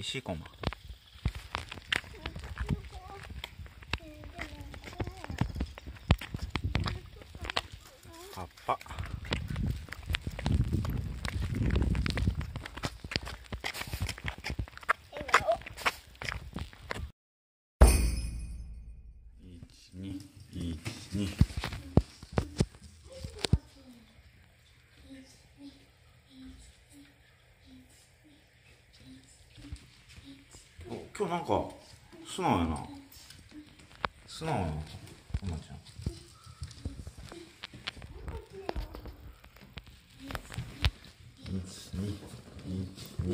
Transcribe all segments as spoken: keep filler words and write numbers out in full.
石こま。葉っぱ。一二一二。お、今日なんか素直やな。素直なくまちゃん。一二一二。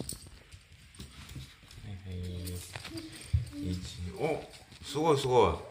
はいはい。一。お、すごいすごい。